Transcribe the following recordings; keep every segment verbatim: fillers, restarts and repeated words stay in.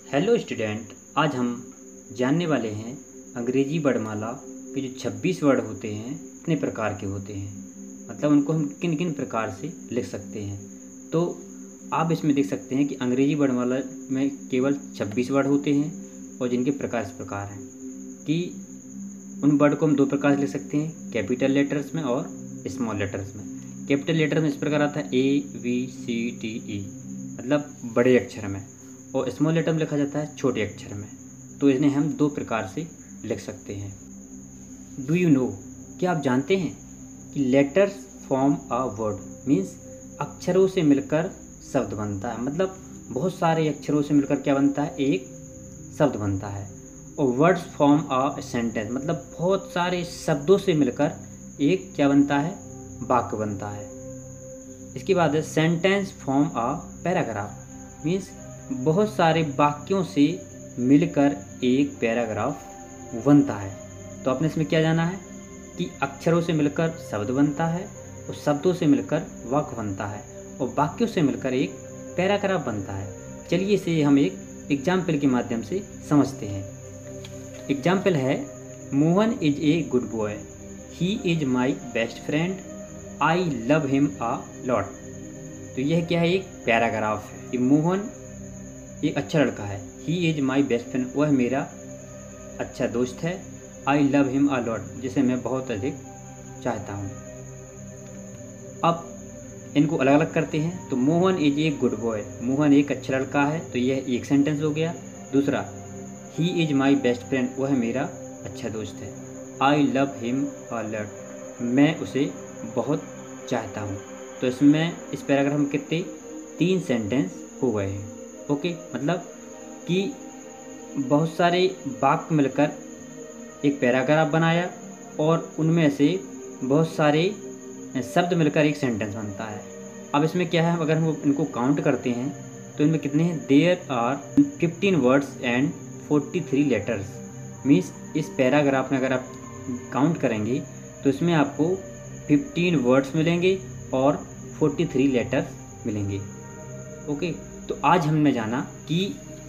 Hello student, आज हम जानने वाले हैं अंग्रेजी वर्णमाला के जो छब्बीस वर्ड होते हैं कितने प्रकार के होते हैं, मतलब उनको हम किन किन प्रकार से लिख सकते हैं। तो आप इसमें देख सकते हैं कि अंग्रेजी वर्णमाला में केवल छब्बीस वर्ड होते हैं और जिनके प्रकार इस प्रकार हैं कि उन वर्ड को हम दो प्रकार से लिख सकते हैं, कैपिटल लेटर्स में और स्मॉल लेटर्स में। कैपिटल लेटर में इस प्रकार आता है A B C D E, मतलब बड़े अक्षर में, और स्मॉल लेटर में लिखा जाता है छोटे अक्षर में। तो इन्हें हम दो प्रकार से लिख सकते हैं। डू यू नो, क्या आप जानते हैं कि letters form a word means अक्षरों से मिलकर शब्द बनता है, मतलब बहुत सारे अक्षरों से मिलकर क्या बनता है, एक शब्द बनता है। और वर्ड्स फॉर्म अ सेंटेंस, मतलब बहुत सारे शब्दों से मिलकर एक क्या बनता है, वाक्य बनता है। इसके बाद है sentence form a paragraph means बहुत सारे वाक्यों से मिलकर एक पैराग्राफ बनता है। तो आपने इसमें क्या जाना है कि अक्षरों से मिलकर शब्द बनता है और शब्दों से मिलकर वाक्य बनता है और वाक्यों से मिलकर एक पैराग्राफ बनता है। चलिए इसे हम एक एग्जाम्पल के माध्यम से समझते हैं। एग्जाम्पल है, Mohan is a good boy, he is my best friend, I love him a lot. तो यह क्या है, एक पैराग्राफ है कि मोहन एक अच्छा लड़का है, he is my best friend, वह मेरा अच्छा दोस्त है, I love him a lot, जिसे मैं बहुत अधिक चाहता हूँ। अब इनको अलग अलग करते हैं। तो Mohan is a good boy, Mohan एक अच्छा लड़का है, तो यह एक सेंटेंस हो गया। दूसरा, he is my best friend, वह मेरा अच्छा दोस्त है, I love him a lot, मैं उसे बहुत चाहता हूँ। तो इसमें इस पैराग्राफ में कितने, तीन सेंटेंस हो गए हैं। ओके, मतलब कि बहुत सारे वाक्य मिलकर एक पैराग्राफ बनाया और उनमें से बहुत सारे शब्द मिलकर एक सेंटेंस बनता है। अब इसमें क्या है, अगर हम इनको काउंट करते हैं तो इनमें कितने हैं, there are fifteen words and forty three letters means इस पैराग्राफ में अगर आप काउंट करेंगे तो इसमें आपको फिफ्टीन वर्ड्स मिलेंगे और फोर्टी थ्री लेटर्स मिलेंगे। ओके, तो आज हमने जाना कि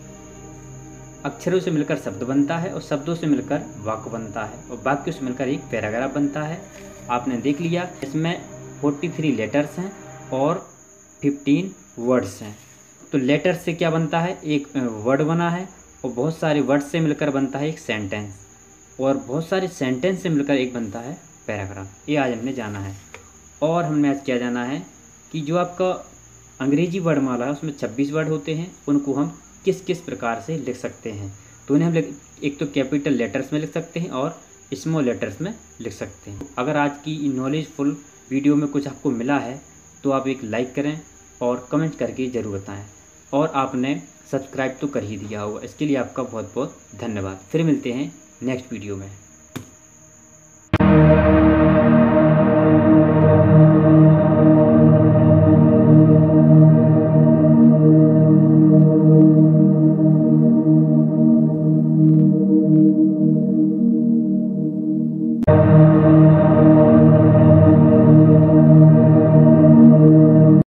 अक्षरों से मिलकर शब्द बनता है और शब्दों से मिलकर वाक्य बनता है और वाक्यों से मिलकर एक पैराग्राफ बनता है। आपने देख लिया, इसमें तैंतालीस लेटर्स हैं और पंद्रह वर्ड्स हैं। तो लेटर्स से क्या बनता है, एक वर्ड बना है, और बहुत सारे वर्ड्स से मिलकर बनता है एक सेंटेंस, और बहुत सारे सेंटेंस से मिलकर एक बनता है पैराग्राफ। ये आज हमने जाना है। और हमने आज क्या जाना है कि जो आपका अंग्रेजी वर्णमाला है उसमें छब्बीस वर्ड होते हैं, उनको हम किस किस प्रकार से लिख सकते हैं। तो उन्हें हम एक तो कैपिटल लेटर्स में लिख सकते हैं और स्मॉल लेटर्स में लिख सकते हैं। अगर आज की नॉलेजफुल वीडियो में कुछ आपको मिला है तो आप एक लाइक करें और कमेंट करके ज़रूर बताएं, और आपने सब्सक्राइब तो कर ही दिया होगा, इसके लिए आपका बहुत बहुत धन्यवाद। फिर मिलते हैं नेक्स्ट वीडियो में।